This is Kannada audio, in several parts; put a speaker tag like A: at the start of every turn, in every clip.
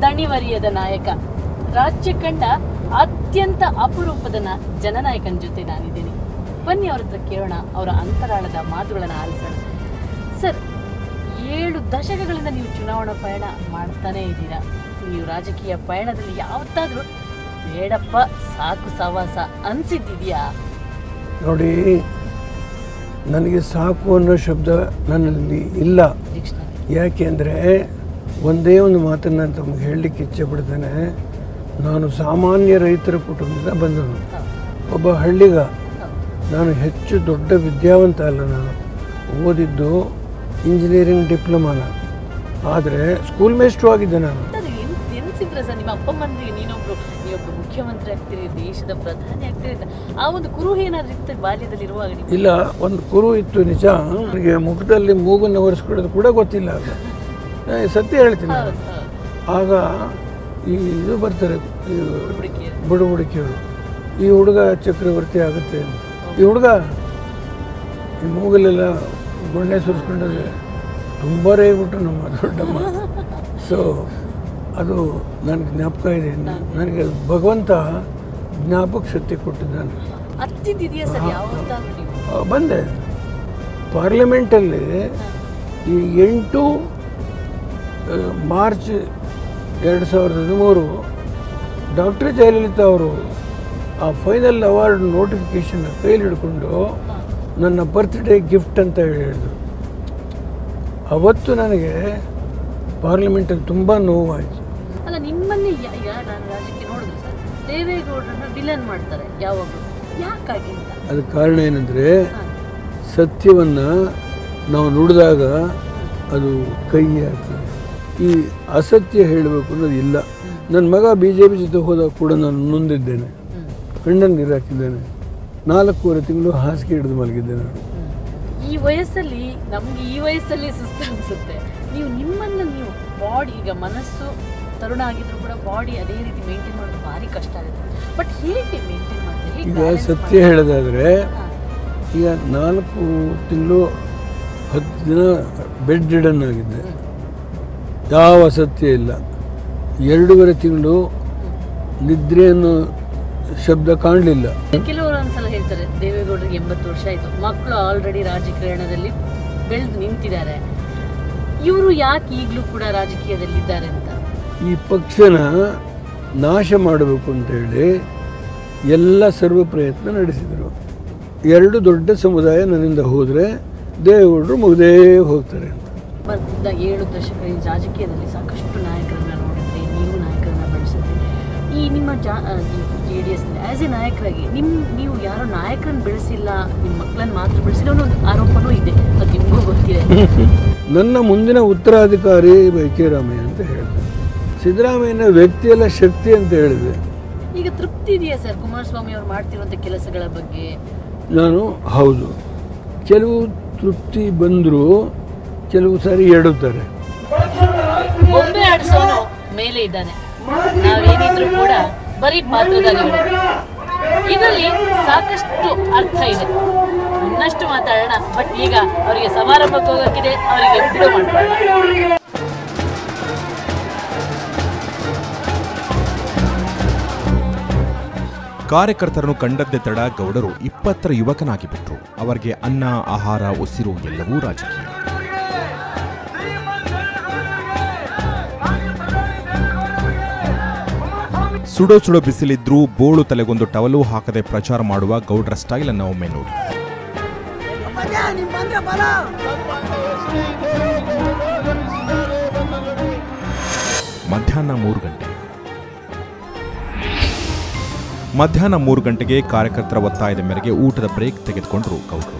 A: ದಣಿವರಿಯದ ನಾಯಕ, ರಾಜ್ಯ ಕಂಡ ಅತ್ಯಂತ ಅಪರೂಪದ ಜನನಾಯಕನ ಜೊತೆ ನಾನಿದ್ದೀನಿ. ಬನ್ನಿ ಅವ್ರ ಹತ್ರ ಕೇಳೋಣ, ಅವರ ಅಂತರಾಳದ ಮಾತುಗಳನ್ನು ಆಲಿಸೋಣ. ಸರ್, 7 ದಶಕಗಳಿಂದ ನೀವು ಚುನಾವಣಾ ಪಯಣ ಮಾಡ್ತಾನೇ ಇದ್ದೀರಾ. ನೀವು ರಾಜಕೀಯ ಪಯಣದಲ್ಲಿ ಯಾವತ್ತಾದ್ರೂ ಬೇಡಪ್ಪ ಸಾಕು ಸವಾಸ ಅನ್ಸಿದ್ದಿದೆಯಾ?
B: ನೋಡಿ, ನನಗೆ ಸಾಕು ಅನ್ನೋ ಶಬ್ದ ನನ್ನಲ್ಲಿ ಇಲ್ಲ. ಯಾಕೆಂದರೆ ಒಂದೇ ಒಂದು ಮಾತನ್ನು ತಮಗೆ ಹೇಳಲಿಕ್ಕೆ ಇಚ್ಛೆ ಪಡ್ತೇನೆ. ನಾನು ಸಾಮಾನ್ಯ ರೈತರ ಕುಟುಂಬದಿಂದ ಬಂದನು, ಒಬ್ಬ ಹಳ್ಳಿಗ. ನಾನು ಹೆಚ್ಚು ದೊಡ್ಡ ವಿದ್ಯಾವಂತ ಅಲ್ಲ. ನಾನು ಓದಿದ್ದು ಇಂಜಿನಿಯರಿಂಗ್ ಡಿಪ್ಲೊಮಾನ, ಆದರೆ ಸ್ಕೂಲ್ ಮೇಸ್ಟ್ರು ಆಗಿದ್ದೆ ನಾನು.
A: ಸರ್, ನಿಮ್ಮ ಅಪ್ಪ ಅಮ್ಮಂದ್ರಿಗೆ ನೀವೊಬ್ರು ಮುಖ್ಯಮಂತ್ರಿ ಆಗ್ತೀರಿ, ದೇಶದ ಪ್ರಧಾನಿ ಆಗ್ತೀರಿ, ಆ ಒಂದು ಕುರುಹು ಏನಾದ್ರೂ ಇತ್ತು ಬಾಲ್ಯದಲ್ಲಿರುವಾಗ?
B: ಇಲ್ಲ, ಒಂದು ಕುರು ಇತ್ತು ನಿಜ. ನನಗೆ ಮುಖದಲ್ಲಿ ಮೂಗನ್ನು ಒರೆಸ್ಕೊಳ್ಳೋದು ಕೂಡ ಗೊತ್ತಿಲ್ಲ. ಆಗ ಸತ್ಯ ಹೇಳ್ತೀನಿ. ಆಗ ಈ ಇದು ಬರ್ತಾರೆ ಬುಡುಬುಡಿಕೆಯವರು, ಈ ಹುಡುಗ ಚಕ್ರವರ್ತಿ ಆಗುತ್ತೆ, ಈ ಹುಡುಗ ಈ ಮೂಗಲೆಲ್ಲ ಗುಣ್ಣೆ ಸುರಿಸ್ಕೊಂಡ್ರೆ ತುಂಬ ರೇಗ್ಬಿಟ್ಟು ನಮ್ಮ ದೊಡ್ಡಮ್ಮ. ಸೊ ಅದು ನನಗೆ ಜ್ಞಾಪಕ ಇದೆ. ನನಗೆ ಭಗವಂತ ಜ್ಞಾಪಕ ಶಕ್ತಿ ಕೊಟ್ಟಿದ್ದಾನೆ. ಬಂದೆ ಪಾರ್ಲಿಮೆಂಟಲ್ಲಿ ಈ 8 ಮಾರ್ಚ್ 2013 ಡಾಕ್ಟರ್ ಜಯಲಲಿತಾ ಅವರು ಆ ಫೈನಲ್ ಅವಾರ್ಡ್ ನೋಟಿಫಿಕೇಶನ್ ಕೈಲಿ ಹಿಡ್ಕೊಂಡು ನನ್ನ ಬರ್ತ್ಡೇ ಗಿಫ್ಟ್ ಅಂತ ಹೇಳಿದರು. ಅವತ್ತು ನನಗೆ ಪಾರ್ಲಿಮೆಂಟಲ್ಲಿ ತುಂಬ ನೋವಾಯಿತು.
A: ಅಲ್ಲ, ನಿಮ್ಮನ್ನೇ ನಾನು ರಾಜಕೀಯ ನೋಡಿದ್ರು ಸರ್, ದೇವೇಗೌಡರನ್ನ ವಿಲನ್ ಮಾಡ್ತಾರೆ ಯಾವಾಗಲೂ, ಯಾಕಾಗಿ ಅಂತ?
B: ಅದಕ್ಕೆ ಕಾರಣ ಏನಂದರೆ, ಸತ್ಯವನ್ನು ನಾವು ನುಡಿದಾಗ ಅದು ಕೈ ಆಗ್ತದೆ. ಈ ಅಸತ್ಯ ಹೇಳಬೇಕು ಅನ್ನೋದು ಇಲ್ಲ. ನನ್ನ ಮಗ BJP ಜೊತೆ ಹೋದಾಗ ಕೂಡ ನಾನು ನೊಂದಿದ್ದೇನೆ, ಕಣ್ಣನ್ನು ನೀರು ಹಾಕಿದ್ದೇನೆ. 4.5 ತಿಂಗಳು ಹಾಸಿಗೆ ಹಿಡಿದು ಮಲಗಿದ್ದೆ ನಾನು.
A: ಈ ವಯಸ್ಸಲ್ಲಿ ನಮ್ಗೆ ಸುಸ್ತು ಅನಿಸುತ್ತೆ. ನಿಮ್ಮನ್ನು ನೀವು ಬಾಡಿ, ಈಗ ಮನಸ್ಸು ತರುಣ ಆಗಿದ್ರು ಕೂಡ ಬಾಡಿ ಅದೇ ರೀತಿ ಮೇಂಟೈನ್ ಮಾಡೋದು ಭಾರಿ ಕಷ್ಟ ಆಗುತ್ತೆ. ಬಟ್ ಹೇಗೆ ಮೇಂಟೈನ್ ಮಾಡ್ತೀವಿ?
B: ಈಗ ಸತ್ಯ ಹೇಳೋದಾದರೆ, ಈಗ 4 ತಿಂಗಳು 10 ದಿನ ಬೆಡ್ ರಿಡನ್ ಆಗಿದ್ದೆ, ಯಾವ ಸತ್ಯ ಇಲ್ಲ. 2.5 ತಿಂಗಳು ನಿದ್ರೆ ಅನ್ನೋ ಶಬ್ದ ಕಾಣಲಿಲ್ಲ.
A: ಕೆಲವರು ಒಂದ್ಸಲ ಹೇಳ್ತಾರೆ, ದೇವೇಗೌಡರಿಗೆ 80 ವರ್ಷ ಆಯಿತು, ಮಕ್ಕಳು ಆಲ್ರೆಡಿ ರಾಜಕಾರಣದಲ್ಲಿ ಬೆಳೆದು ನಿಂತಿದ್ದಾರೆ, ಇವರು ಯಾಕೆ ಈಗಲೂ ಕೂಡ ರಾಜಕೀಯದಲ್ಲಿದ್ದಾರೆ ಅಂತ.
B: ಈ ಪಕ್ಷನ ನಾಶ ಮಾಡಬೇಕು ಅಂತೇಳಿ ಎಲ್ಲ ಸರ್ವ ಪ್ರಯತ್ನ ನಡೆಸಿದರು. 2 ದೊಡ್ಡ ಸಮುದಾಯ ನನ್ನಿಂದ ಹೋದರೆ ದೇವೇಗೌಡರು ಮುಗ್ದೇ ಹೋಗ್ತಾರೆ ಅಂತ.
A: 7 ದಶಕಗಳ ರಾಜಕೀಯದಲ್ಲಿ ಸಾಕಷ್ಟು ನಾಯಕರನ್ನ ನೋಡಿದ್ರಿ, ನೀವು ನಾಯಕರನ್ನ ಬೆಳೆಸಿದ್ರಿ. ಈ ನಿಮ್ಮ JDS ಆ್ಯಸ್ ಎ ನಾಯಕರಾಗಿ ನೀವು ಯಾರೋ ನಾಯಕರನ್ನ ಬೆಳೆಸಿಲ್ಲ, ನಿಮ್ಮ ಮಕ್ಕಳನ್ನು ಮಾತ್ರ ಬೆಳೆಸಿಲ್ಲ ಅನ್ನೋ ಒಂದು ಆರೋಪನೂ ಇದೆ, ಅದು ನಿಮಗೂ ಗೊತ್ತಿದೆ.
B: ನನ್ನ ಮುಂದಿನ ಉತ್ತರಾಧಿಕಾರಿ ಕೆ ರಾಮಯ್ಯ ಅಂತ ಹೇಳಿದೆ. ಸಿದ್ದರಾಮಯ್ಯನ ವ್ಯಕ್ತಿಯಲ್ಲ ಶಕ್ತಿ ಅಂತ ಹೇಳಿದೆ.
A: ಈಗ ತೃಪ್ತಿ ಇದೆಯಾ ಸರ್ ಕುಮಾರಸ್ವಾಮಿ ಅವರು ಮಾಡ್ತಿರುವಂಥ ಕೆಲಸಗಳ ಬಗ್ಗೆ?
B: ನಾನು ಹೌದು, ಕೆಲವು ತೃಪ್ತಿ ಬಂದರೂ ಕೆಲವು ಸಾರಿ ಎಡುತ್ತಾರೆ.
A: ಬೊಂಬೆ ಆಡಿಸೋನು ಮೇಲೆ ಇದ್ದಾನೆ, ನಾವೇನಿದ್ರು ಕೂಡ ಬರೀ ಪಾತ್ರಧಾರಿಗಳು. ಇದರಲ್ಲಿ ಸಾಕಷ್ಟು ಅರ್ಥ ಇದೆ, ಇನ್ನಷ್ಟು ಮಾತಾಡೋಣ. ಬಟ್ ಈಗ ಅವರಿಗೆ ಸಮಾರಂಭಕ್ಕೆ ಹೋಗೋಕ್ಕಿದೆ, ಅವರಿಗೆ ಬಿಡು ಮಾಡೋಣ.
C: ಕಾರ್ಯಕರ್ತರನ್ನು ಕಂಡದ್ದೇ ತಡ ಗೌಡರು 20ರ ಯುವಕನಾಗಿ ಬಿಟ್ರು. ಅವರಿಗೆ ಅನ್ನ, ಆಹಾರ, ಉಸಿರು ಎಲ್ಲವೂ ರಾಜಕೀಯ. ಸುಡೋ ಸುಡೋ ಬಿಸಿಲಿದ್ರೂ ಬೋಳು ತಲೆಗೊಂದು ಟವಲು ಹಾಕದೆ ಪ್ರಚಾರ ಮಾಡುವ ಗೌಡ್ರ ಸ್ಟೈಲ್ ಅನ್ನು ಒಮ್ಮೆ ನೋಡಿ. ಮಧ್ಯಾಹ್ನ 3 ಗಂಟೆಗೆ ಕಾರ್ಯಕರ್ತರ ಒತ್ತಾಯದ ಮೇರೆಗೆ ಊಟದ ಬ್ರೇಕ್ ತೆಗೆದುಕೊಂಡರು ಗೌಡ್ರು.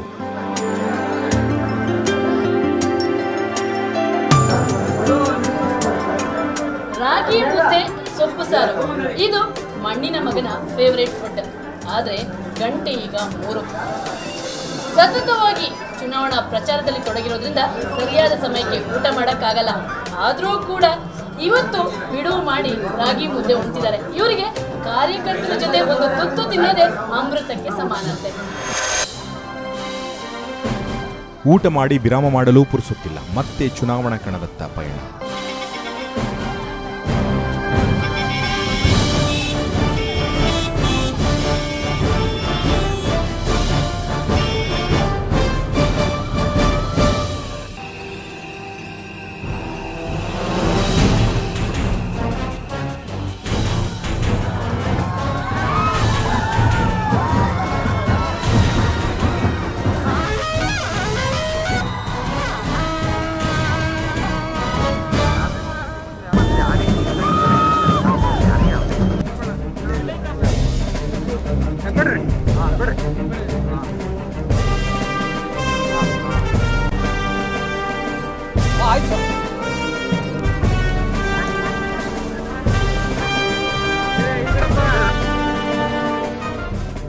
A: ರಾಗಿ ಮುದ್ದೆ ಸೊಪ್ಪು ಸಾರು, ಇದು ಮಣ್ಣಿನ ಮಗನ ಫೇವರೇಟ್ ಫುಡ್. ಆದರೆ ಗಂಟೆ ಈಗ 3. ಸತತವಾಗಿ ಚುನಾವಣಾ ಪ್ರಚಾರದಲ್ಲಿ ತೊಡಗಿರೋದ್ರಿಂದ ಸರಿಯಾದ ಸಮಯಕ್ಕೆ ಊಟ ಮಾಡೋಕ್ಕಾಗಲ್ಲ. ಆದರೂ ಕೂಡ ಇವತ್ತು ಬಿಡುವು ಮಾಡಿ ರಾಗಿ ಮುದ್ದೆ ಉಣ್ತಿದ್ದಾರೆ. ಇವರಿಗೆ ಕಾರ್ಯಕರ್ತರ ಜೊತೆ ಒಂದು ತುತ್ತು ತಿನ್ನೋದೇ ಅಮೃತಕ್ಕೆ ಸಮಾನತೆ.
C: ಊಟ ಮಾಡಿ ವಿರಾಮ ಮಾಡಲು ಪುರುಸುತ್ತಿಲ್ಲ, ಮತ್ತೆ ಚುನಾವಣಾ ಕಣದತ್ತ ಪಯಣ.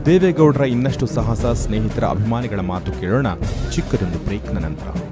C: ದೇವೇಗೌಡರ ಇನ್ನಷ್ಟು ಸಾಹಸ, ಸ್ನೇಹಿತರ, ಅಭಿಮಾನಿಗಳ ಮಾತು ಕೇಳೋಣ ಚಿಕ್ಕದೊಂದು ಬ್ರೇಕ್ನ ನಂತರ.